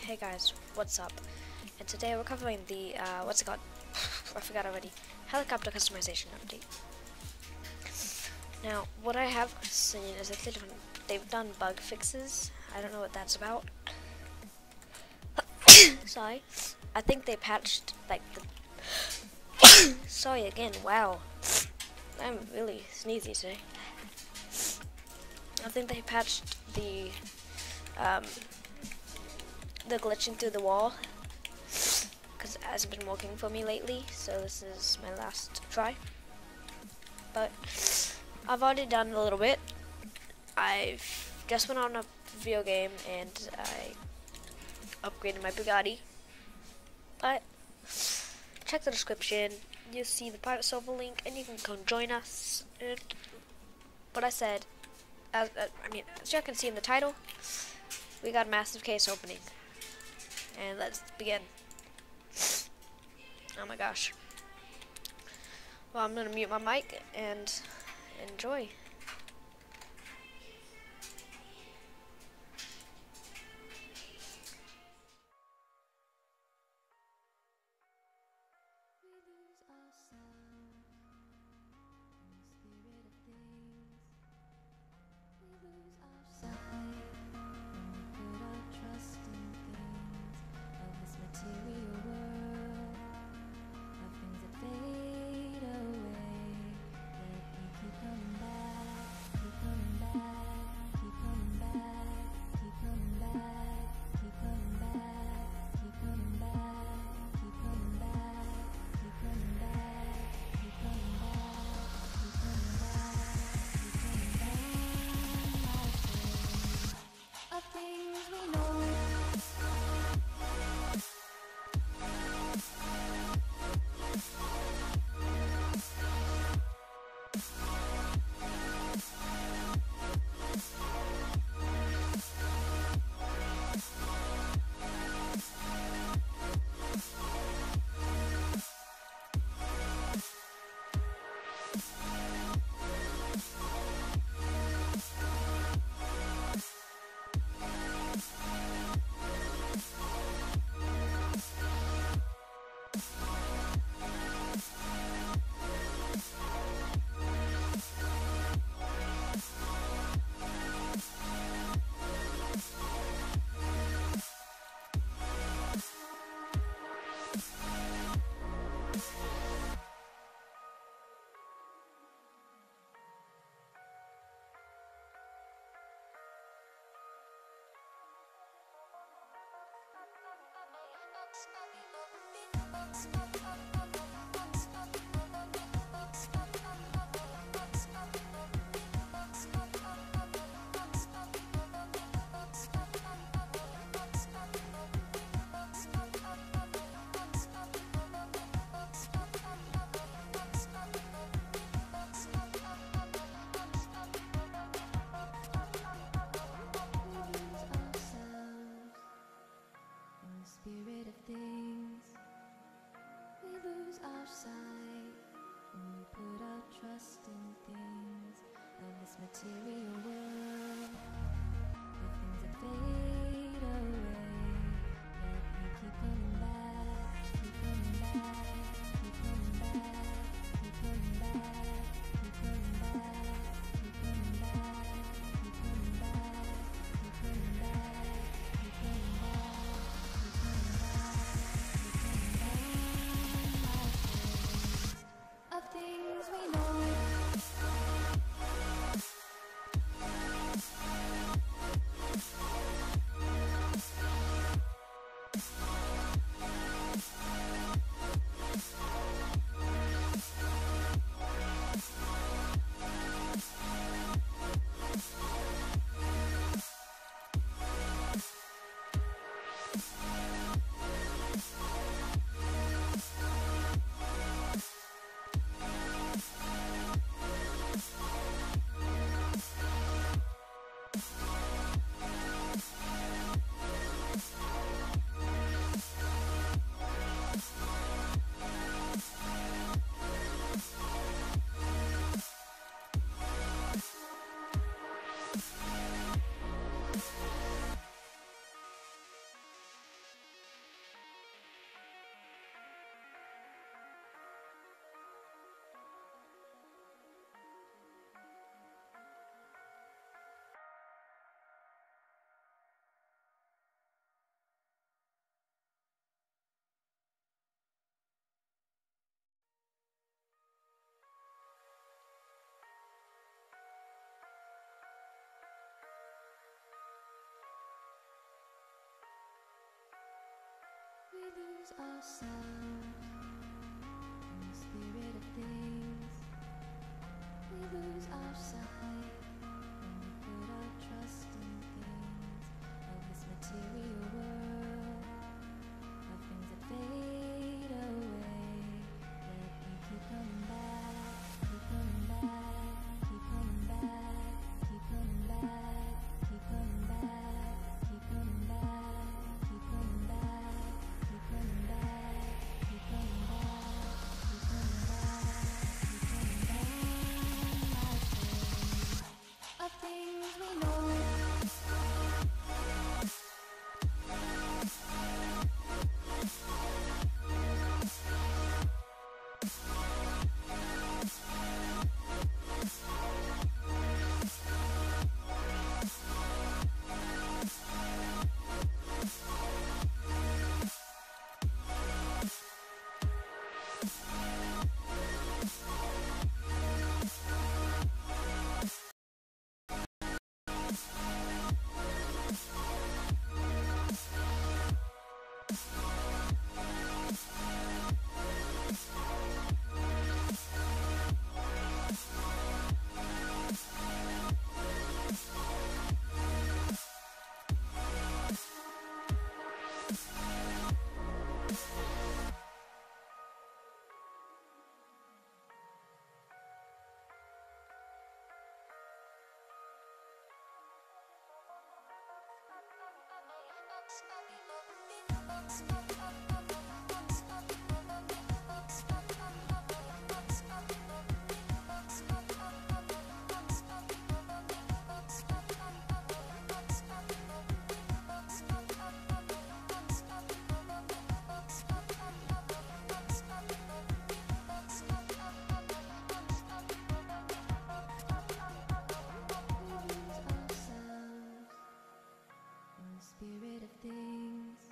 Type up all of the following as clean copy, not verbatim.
Hey guys, what's up? And today we're covering the, what's it called? I forgot already. Helicopter customization update. Now, what I have seen is that they've done bug fixes. I don't know what that's about. Sorry. I think they patched, like, the... Sorry again, wow. I'm really sneezy today. I think they patched the glitching through the wall, because it hasn't been working for me lately, so this is my last try. But I've already done a little bit. I've just went on a video game and I upgraded my Bugatti. But check the description, you'll see the private server link and you can come join us. And what I said, as you can see in the title, we got a massive case opening. And let's begin. Oh my gosh. Well, I'm gonna mute my mic and enjoy. Spirit of things, we lose our sight when we put our trust in things of this material world, where things that fade away, yet we keep coming back, keep coming back, keep coming back, keep coming back, keep coming back, keep coming back, keep coming back, keep coming back, keep coming back. Of things we know, lose ourselves in the spirit of things. We lose our sight when we put our trust in things of this material world, of things that fade away. Yet we keep coming back, keep coming back, keep coming back, keep coming back, keep coming back, keep coming back, keep coming back, keep coming back, keep coming back, keep coming back, keep coming back. Of things we know. Spirit of things,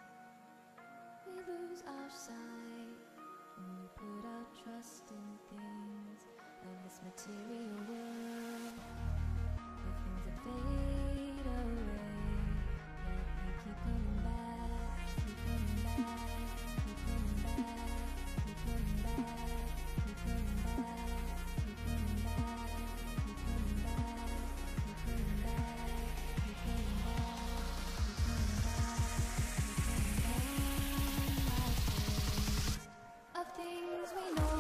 we lose our sight when we put our trust in things of this material world, of things that fade away. Yet we keep coming back, keep coming back, keep coming back, keep coming back, keep coming back, keep coming back, keep coming back, keep coming back, keep coming back. Of things we know.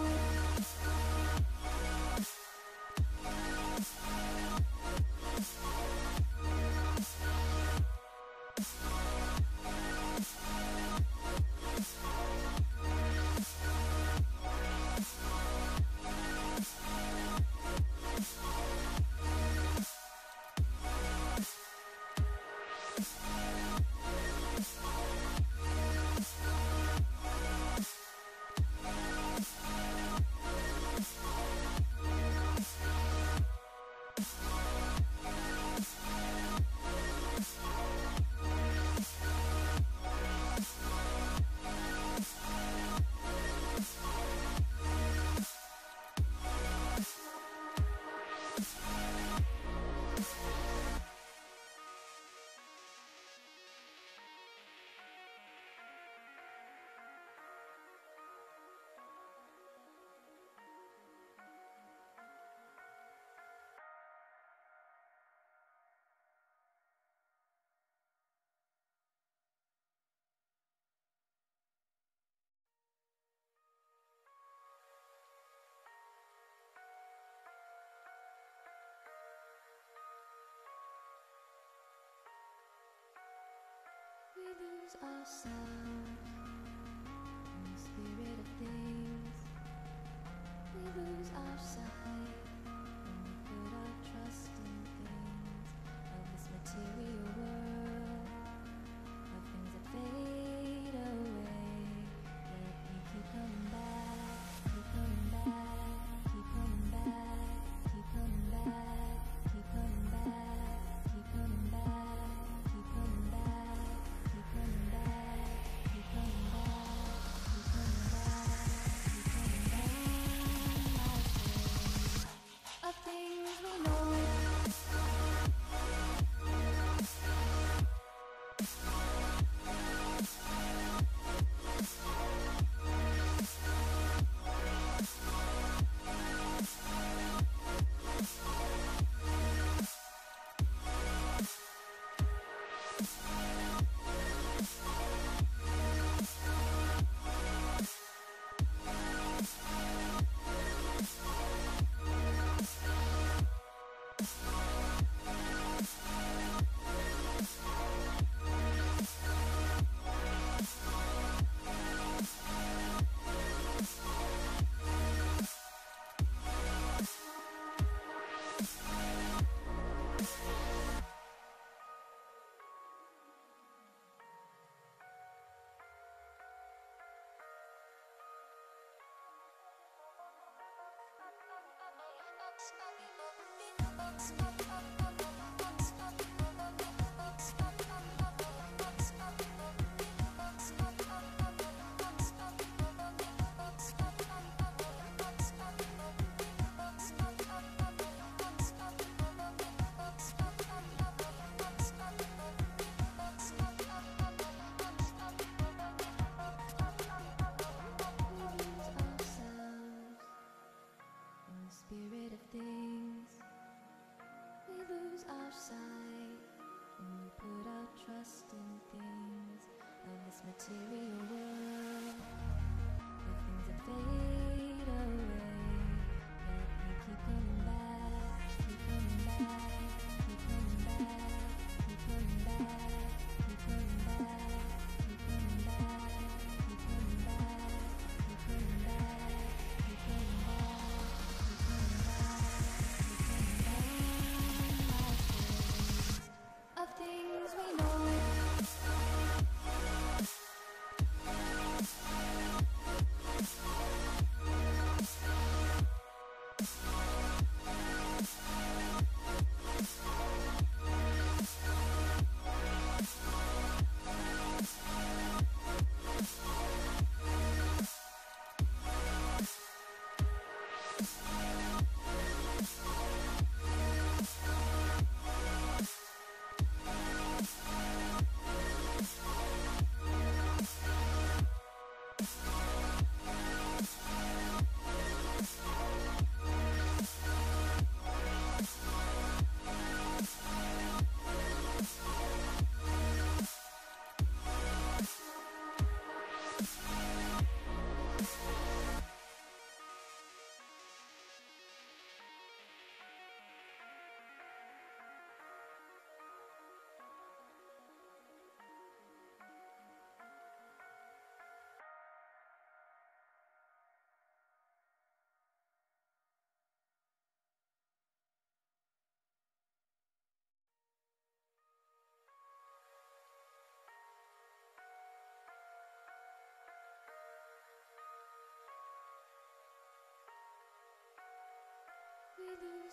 We lose ourselves in the spirit of things. We lose our sight when we put our trust in things of this material world, of things that fade away. Yet we keep coming back, keep coming back, keep coming back, keep coming back, keep coming back, keep coming back, keep coming back, keep coming back, keep coming back, keep coming back, keep coming back.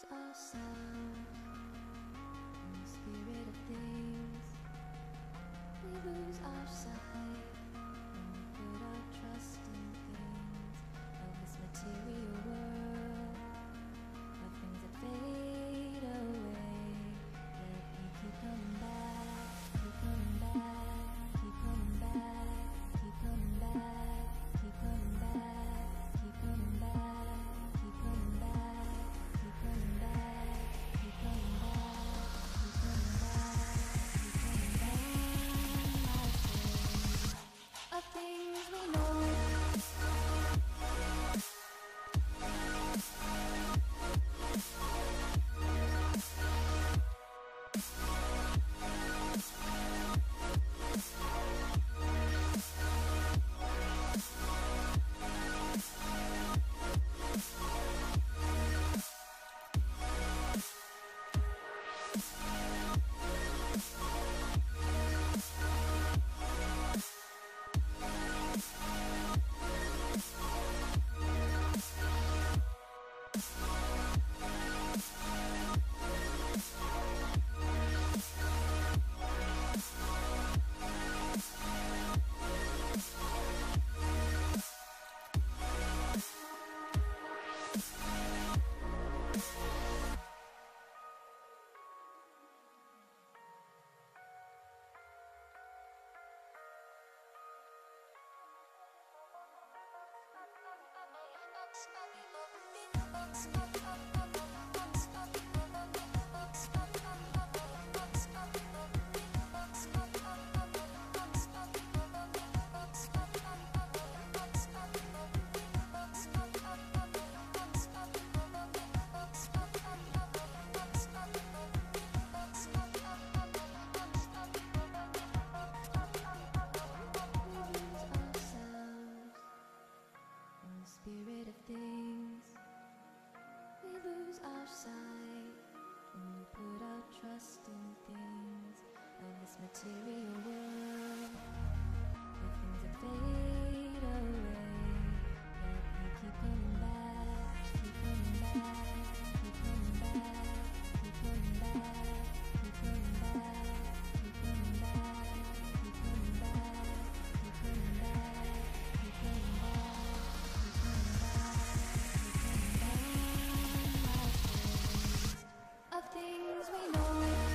our sound in the spirit of things. We lose our sight when we put our trust in things of this material world, of things that fade away. Yet we keep coming back, keep coming back, keep coming back, keep coming back, keep coming back, keep coming back, keep coming back, keep coming back, keep coming back, keep coming back, keep coming back. Of things we know. Spirit of things, we lose our sight when we put our trust in things of this material world, the things that fade away. Yet we keep coming back, keep coming back, keep coming back, keep coming back, keep coming back, keep coming back, keep coming back, keep coming back, keep coming back. Of things we know.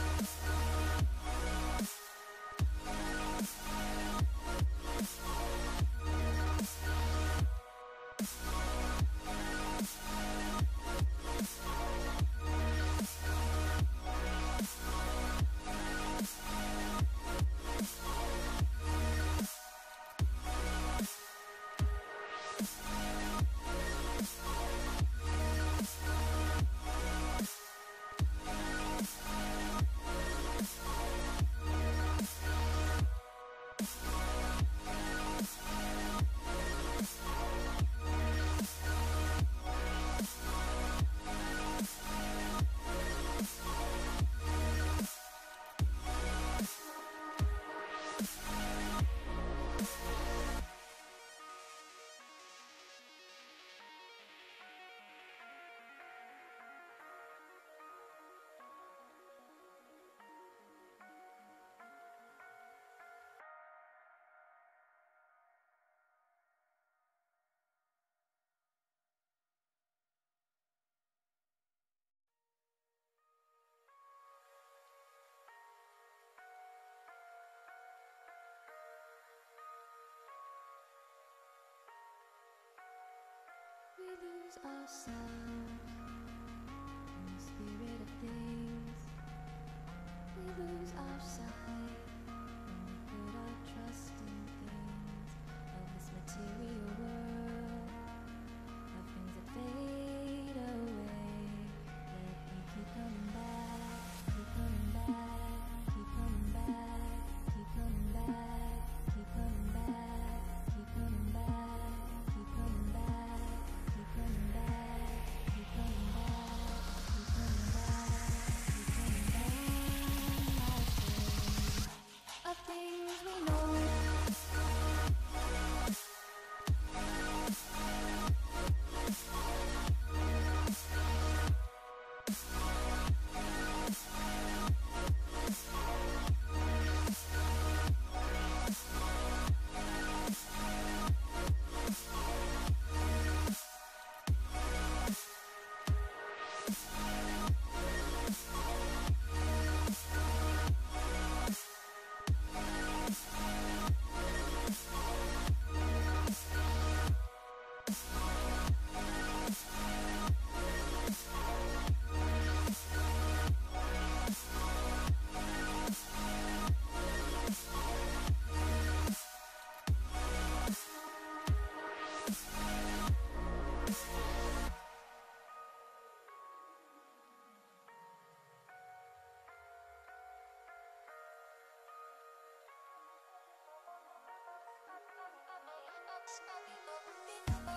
We lose our sound in the spirit of things. We lose our sight when we put our trust in things of this material world, of things that fade away. Yet we keep coming back, keep coming back, keep coming back, keep coming back, keep coming back, keep coming back, keep coming back, keep coming back, keep coming back, keep coming back.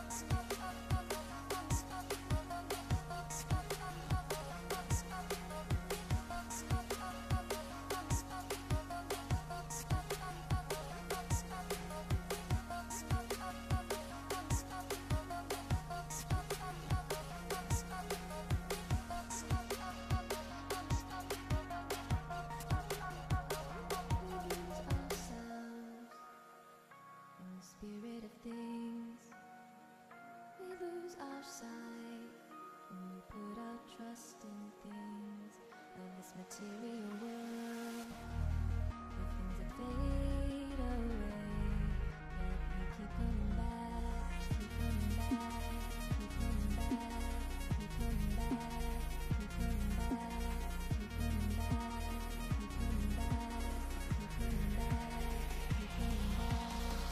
Spirit of things, we lose our sight when we put our trust in things of this material world, the things that fade away, yet we keep coming back, keep coming back, keep coming back, keep coming back, keep coming back, keep coming back, keep coming back, keep coming back, keep coming back.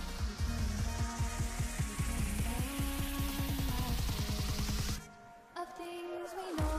Of things we know.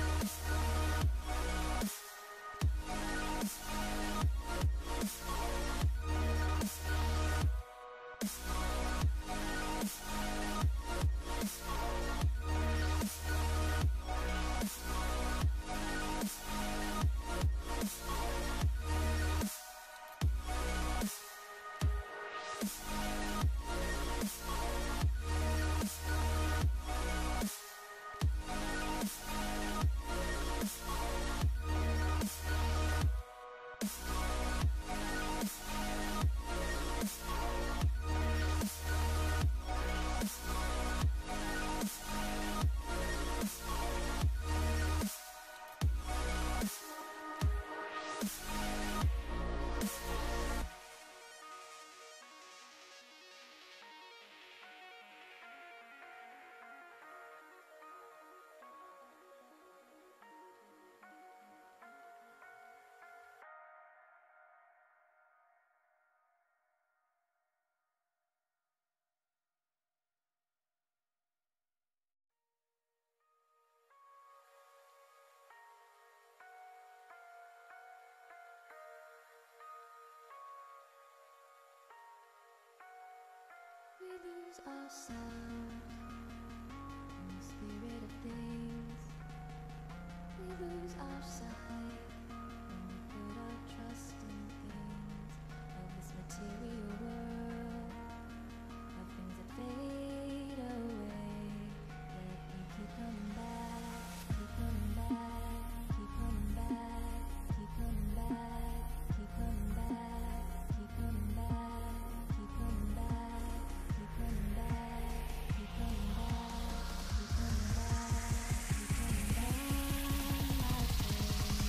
We lose ourselves in the spirit of things. We lose our sight when we put our trust in things of this material world, of things that fade away, yet we keep coming back, keep coming back, keep coming back, keep coming back, keep coming back, keep coming back, keep coming back, keep coming back, keep coming back, keep coming back, keep coming back, my friend.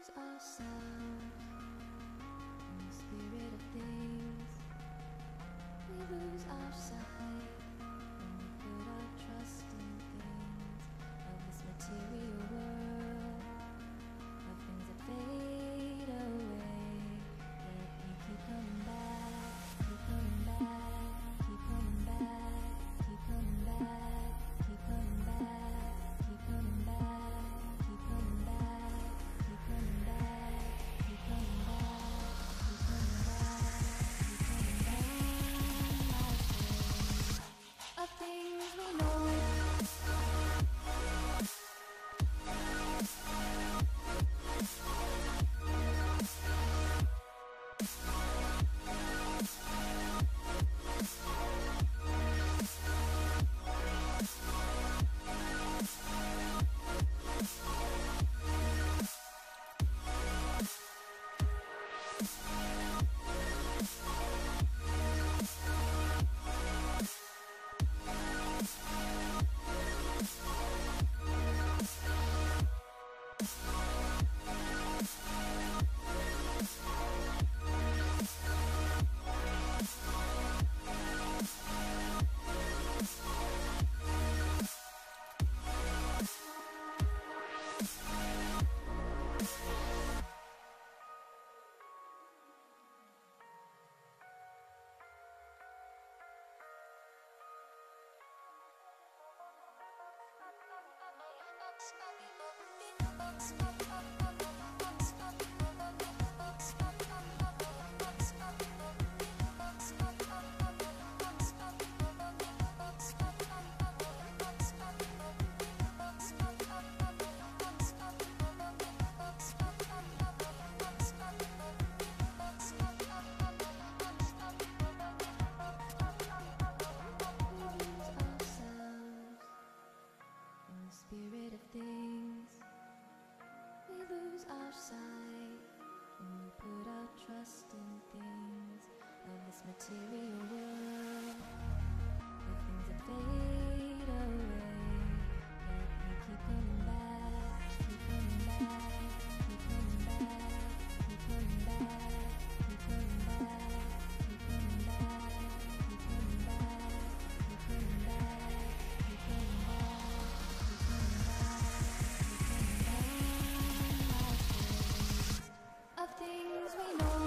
lose ourselves in the spirit of things. We lose our sight when we put our trust in things of this material world, of things that fade away. Yet we keep coming back, keep coming back, keep coming back, keep coming back, keep coming back, keep coming back, keep coming back, keep coming back, keep coming back, keep coming back, keep coming back. Of things we know. Spirit of things, we lose our sight when we put our trust in things of this material world, of things that fade away. Yet we keep coming back, keep coming back, keep coming back, keep coming back, keep coming back, keep coming back, keep coming back, keep coming back, keep coming back. Of things we know.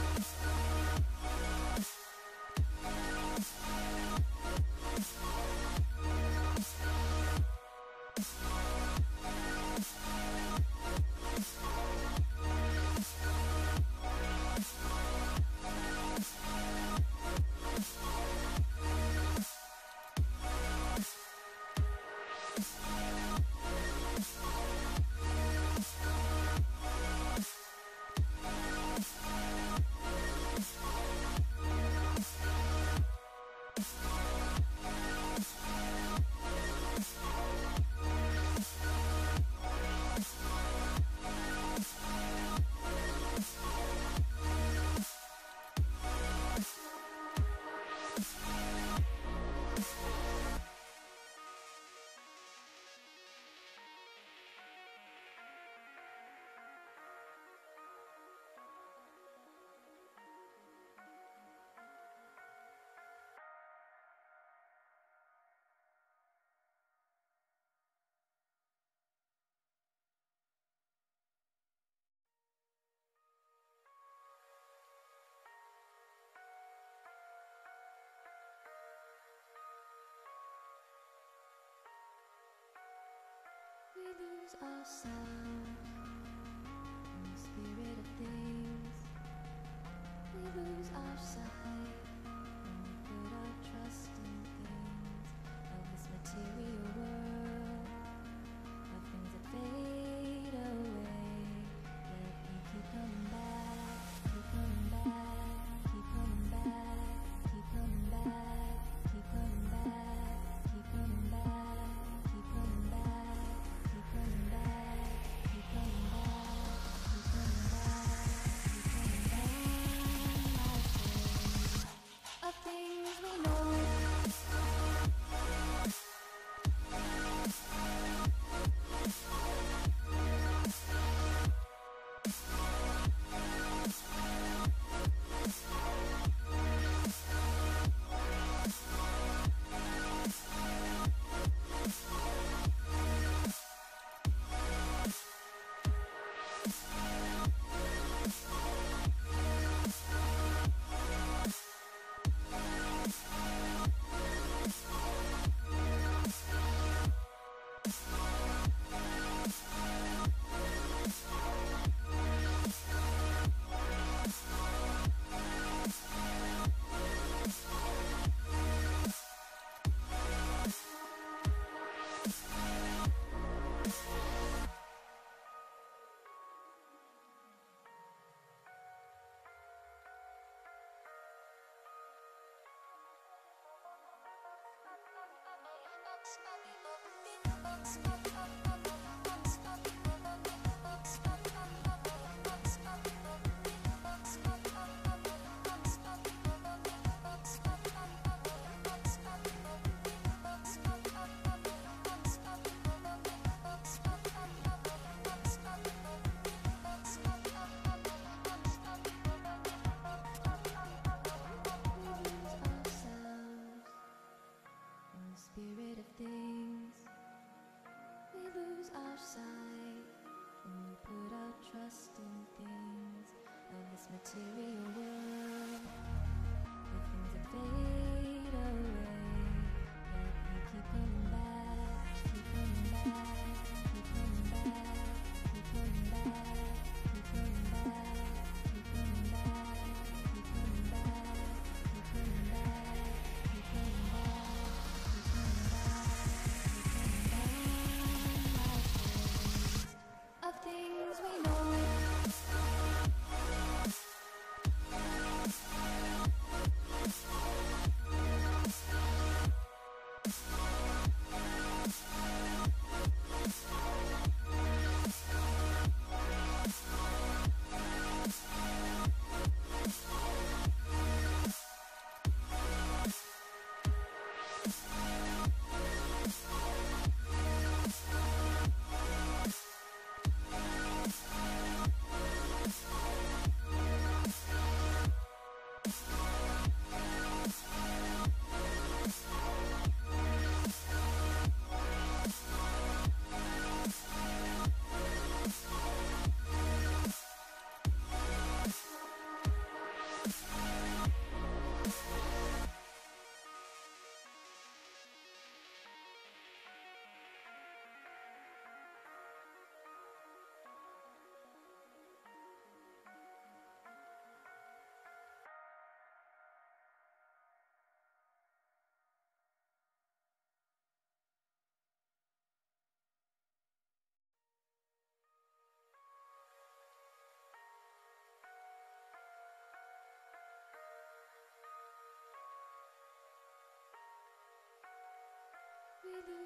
We lose ourselves in the spirit of things. We lose our sight when we put our trust in things of this material world, of things that fade away. Yet we keep coming back, keep coming back, keep coming back, keep coming back, keep coming back, keep coming back, keep coming back, keep coming back,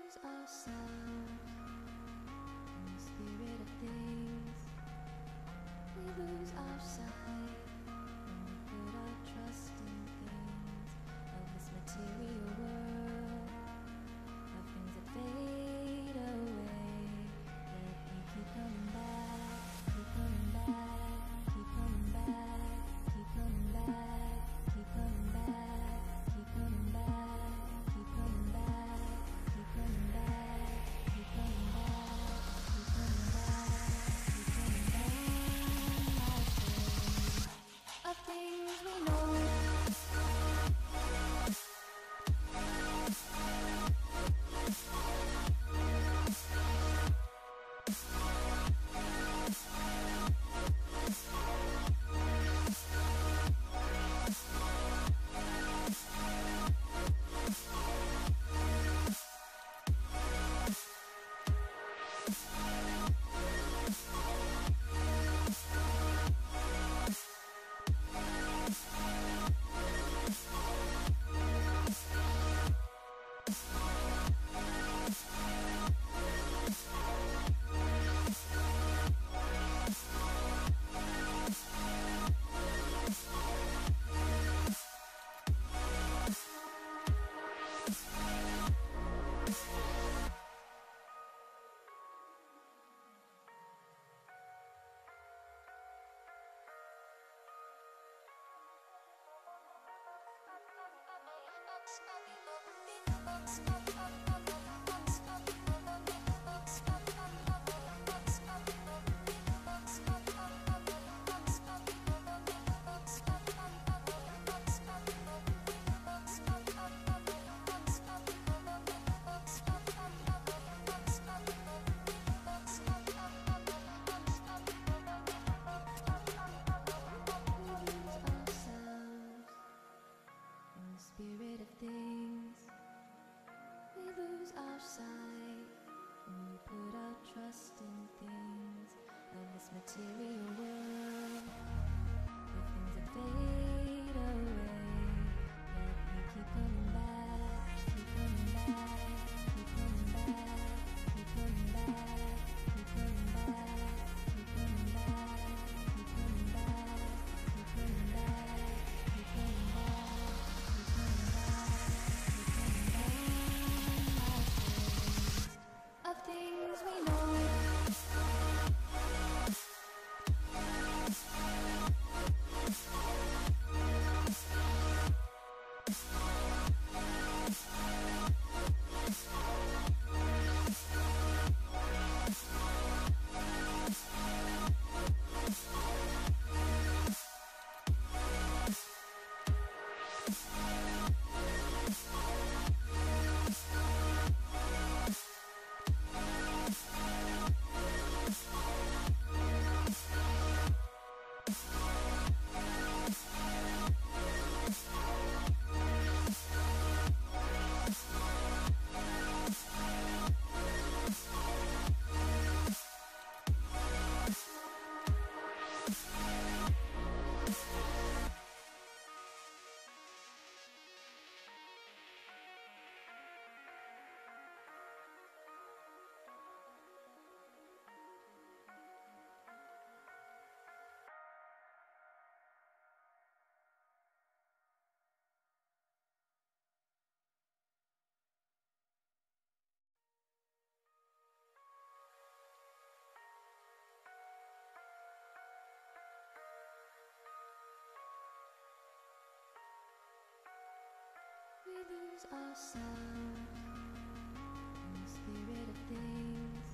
lose ourselves in the spirit of things. We lose our sight when we put our trust in things of this material world, of things that fade away. Yet we keep coming back, keep coming back, keep coming back, keep coming back, keep coming back, keep coming back, keep coming back, keep coming back, keep coming back, keep coming back, keep coming back. Of things we know. Spirit of things, we lose our sight when we put our trust in things of this material world, the things that fade away. Yet we keep coming back, keep coming back, keep coming back, keep coming back, keep coming back, keep coming back, keep coming back, keep coming back, keep coming back. Of things we know. We lose ourselves in the spirit of things.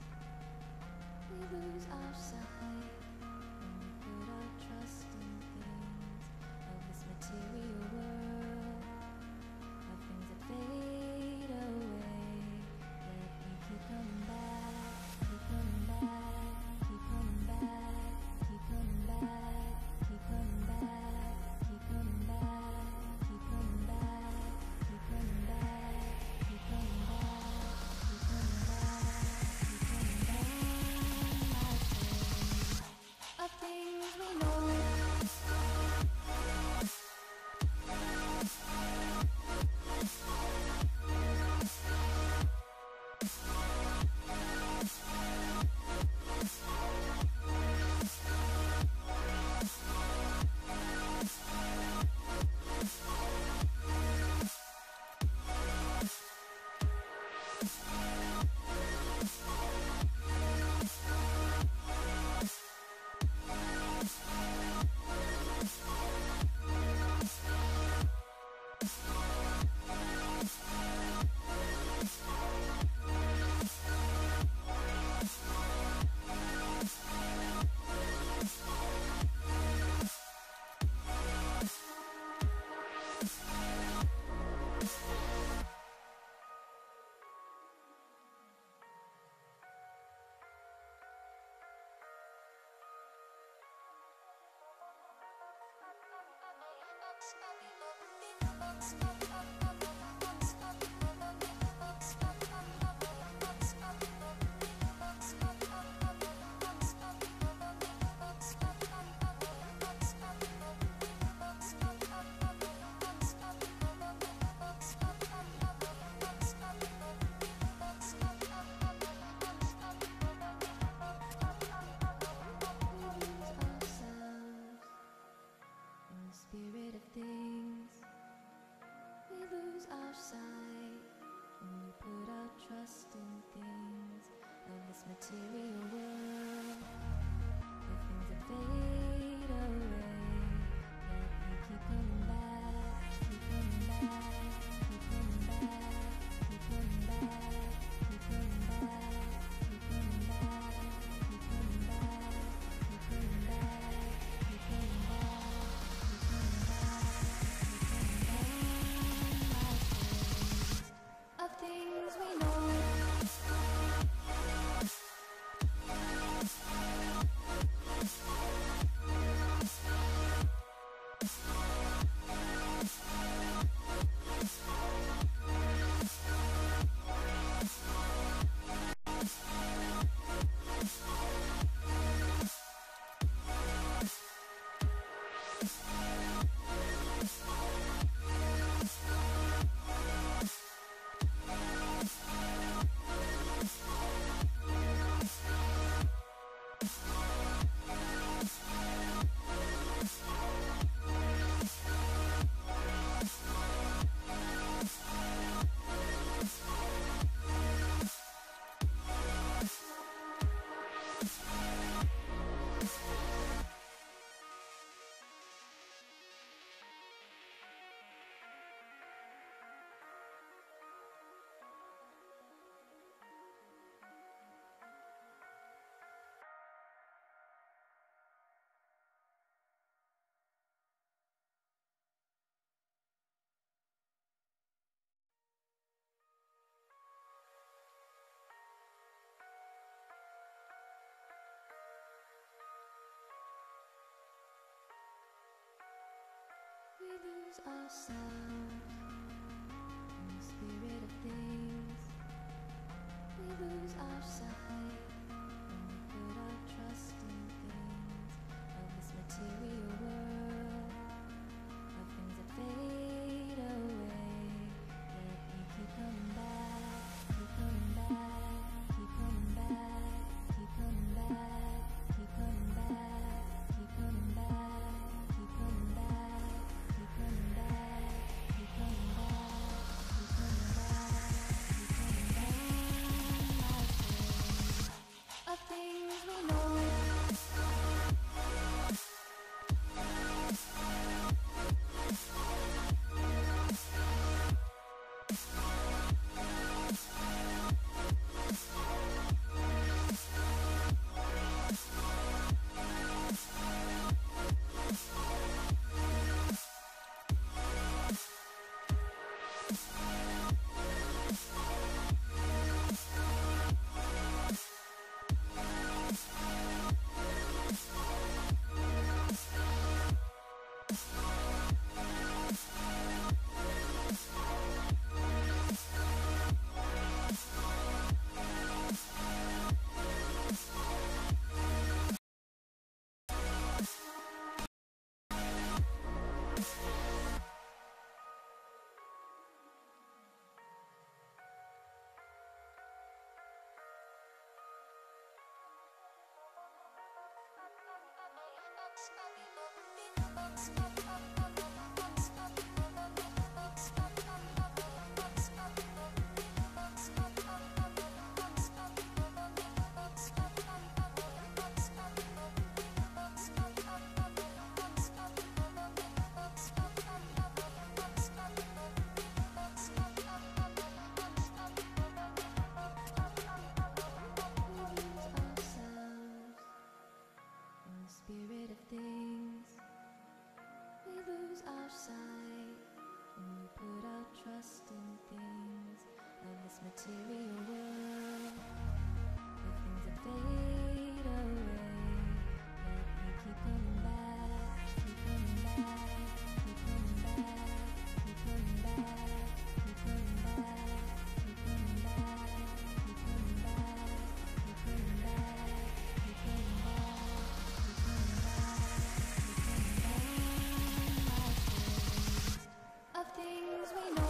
We lose our sight when we put our trust in things of this material world, of things that fade away. Yet we keep coming back, keep coming back, keep coming back, keep coming back, keep coming back, keep coming back, keep coming back, keep coming back, keep coming back, keep coming back, keep coming back. lose ourselves in the spirit of things. We lose our sight when we put our trust in things of this material world, of things that fade away. Yet we keep coming back, keep coming back, keep coming back, keep coming back, keep coming back, keep coming back, keep coming back, keep coming back, keep coming back, keep coming back, keep coming back. Of things we know. Spirit of things, we lose our sight when we put our trust in things of this material world, of things that fade away. Yet we keep coming back, keep coming back, keep coming back, keep coming back, keep coming back, keep coming back, keep coming back, keep coming back, keep coming back. Of things we know.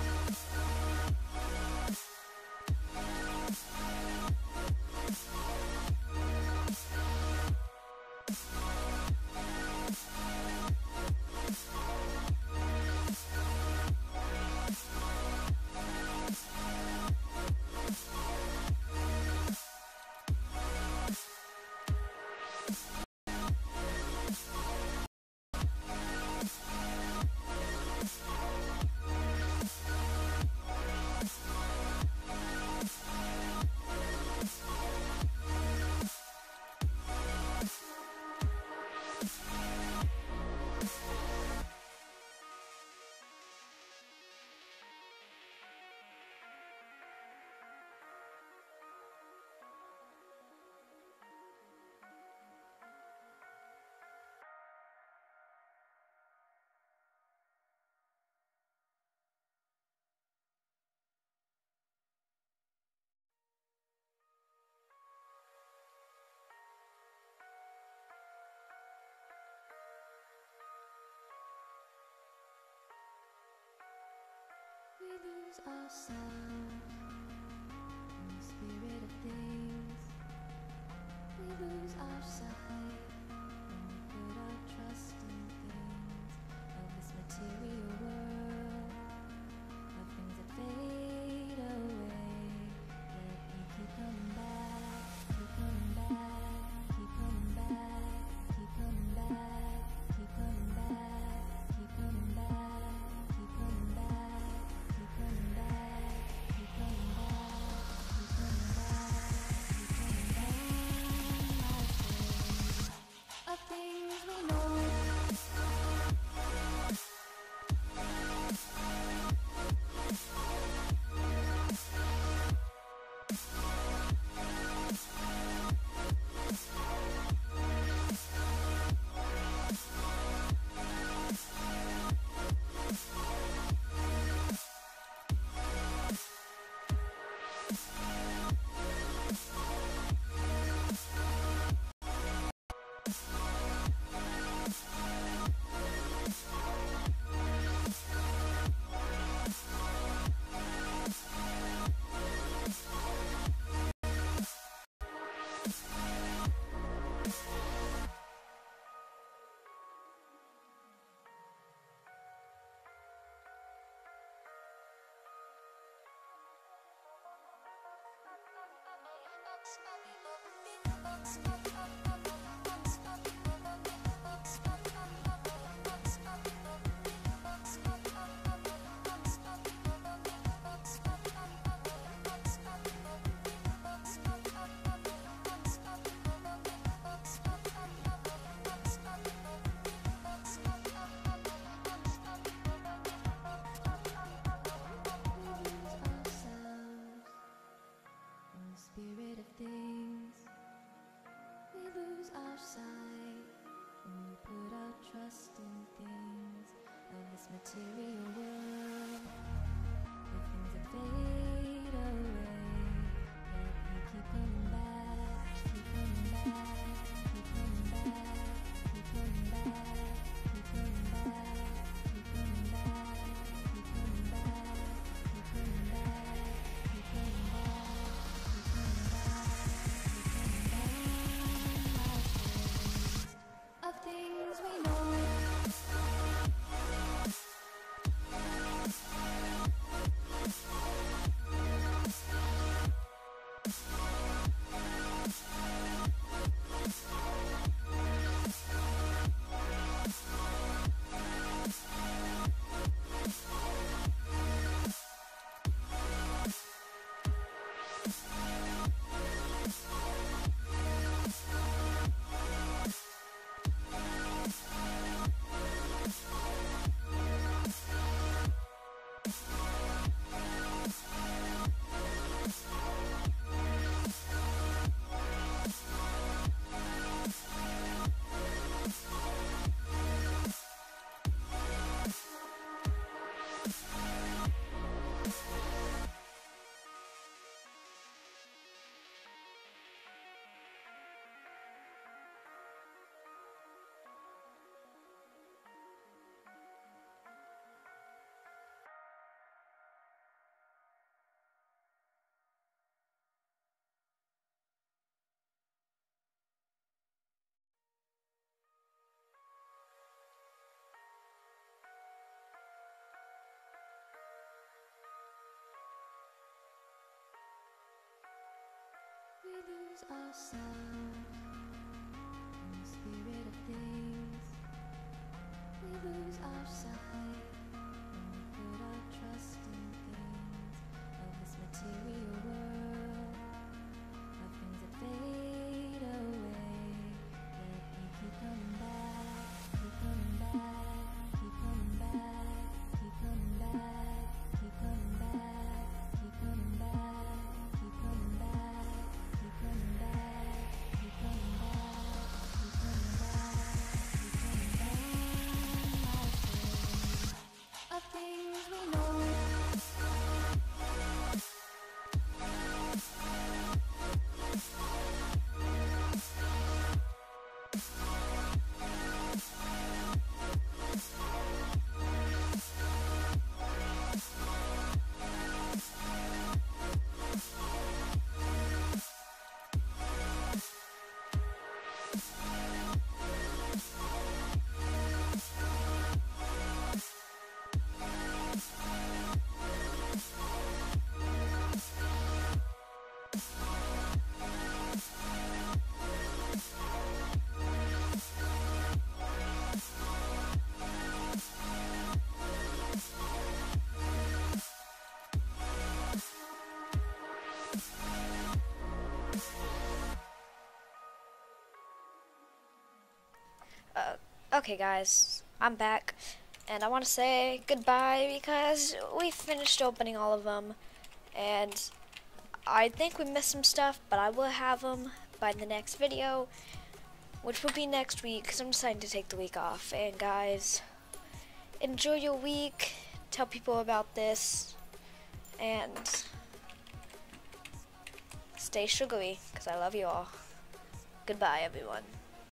We lose ourselves in the spirit of things. We lose our sight when we put our trust in things of this material world, of things that fade away. Yet we keep coming back, keep coming back, keep coming back, keep coming back, keep coming back, keep coming back, keep coming back, keep coming back, keep coming back. lose our sight when we put our trust in things of this material world. The things that fade away, yet we keep coming back, keep coming back, keep coming back, keep coming back, keep coming back, keep coming back, keep coming back, keep coming back, keep coming back, keep coming back, keep coming back. Of things we know. We lose our sound in the spirit of things. We lose our sight when we put our trust in things of this material world, of things that fade away, yet we keep coming back, keep coming back, keep coming back, keep coming back, keep coming back, keep coming back, keep coming back, keep coming back, keep coming back, keep coming back, keep coming back. Of things we know. Okay guys, I'm back, and I want to say goodbye because we finished opening all of them, and I think we missed some stuff, but I will have them by the next video, which will be next week, because I'm deciding to take the week off. And guys, enjoy your week, tell people about this, and stay sugary, because I love you all. Goodbye everyone.